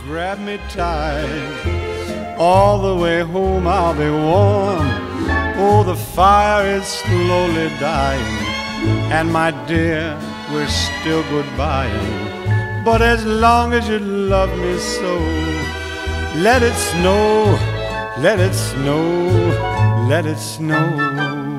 grab me tight. All the way home I'll be warm. Oh, the fire is slowly dying, and my dear, we're still goodbying. But as long as you love me so, let it snow, let it snow, let it snow.